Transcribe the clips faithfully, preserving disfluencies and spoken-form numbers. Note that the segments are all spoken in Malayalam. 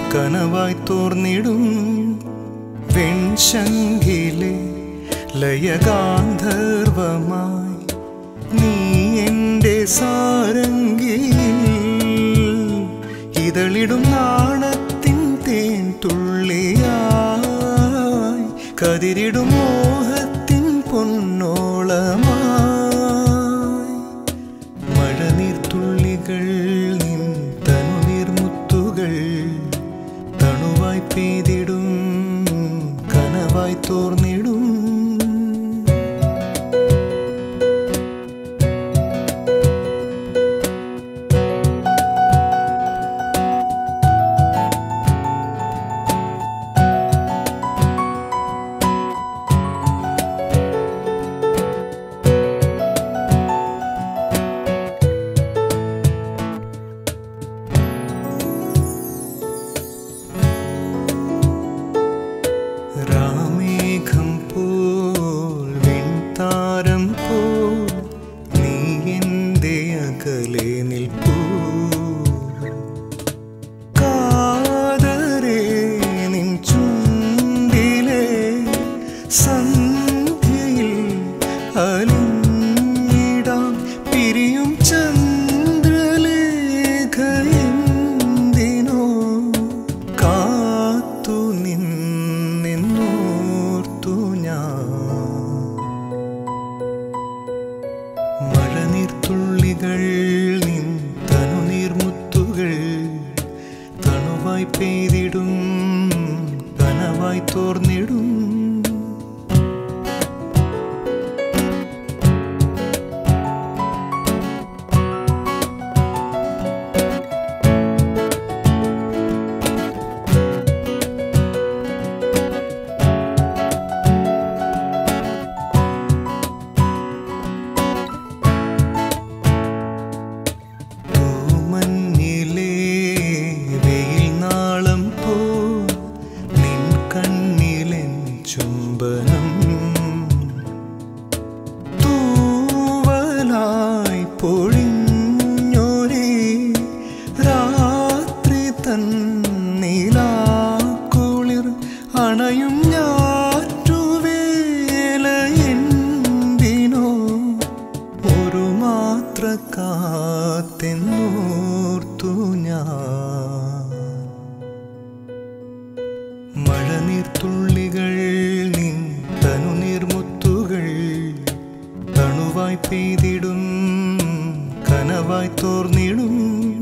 കനവായി തോർന്നിടും വെൺശങ്കിലെ ലയഗാന്ധർവമായി നീ എൻ്റെ സാരംഗിയിൽ ഇതളിടും നാണത്തിൻ തേൻ തുള്ളിയായി കതിരിടും മോഹത്തിൻ പൊന്നോളമായി മഴനീർത്തുള്ളികൾ നിൻ തനുനീർമുത്തുകൾ തണുവായി പെയ്തിടും കനവായി തോർന്നിടും രാമേഘം പോൽ വെൺതാരം പോൽ നീ എൻ്റെ അകലെ നിൽപ്പൂ കാതരേ നിൻ ചുണ്ടിലെ സന്ധ്യയിൽ അലിഞ്ഞിടാം പിരിയും ചന്ദ്രലേഖയെന്തിനോ കാത്തു നിൻ മഴനീർത്തുള്ളികൾ നിൻ തനുനീർമുത്തുകൾ തണുവായി പെയ്തിടും കനവായി തോർന്നിടും ചുംബനം തൂവലായി പൊഴിഞ്ഞൊരേ രാത്രി തന്നിലാക്കുളിർ അണയും ഞാറ്റുവേല എന്തിനോ ഒരു മാത്ര കാത്തെന്നോർത്തു ഞാൻ മഴനീർത്തുള്ളികൾ നിൻ തനുനീർമുത്തുകൾ തണുവായി പെയ്തിടും കനവായി തോർന്നിടും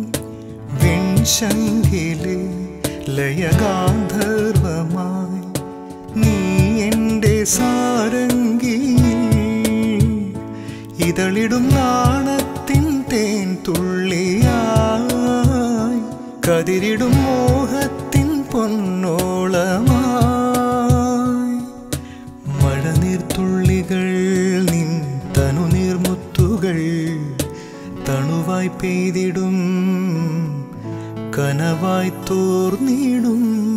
വെൺശങ്കിലെ ലയഗാന്ധർവമായി നീ എൻ്റെ സാരംഗിയിൽ ഇതളിടും നാണത്തിൻ തേൻ തുള്ളിയായി കതിരിടും മോഹത്തിൻ പൊന്നോളമായി മഴനീർത്തുള്ളികൾ നിൻ തനുനീർമുത്തുകൾ തണുവായി പെയ്തിടും കനവായി തോർന്നിടും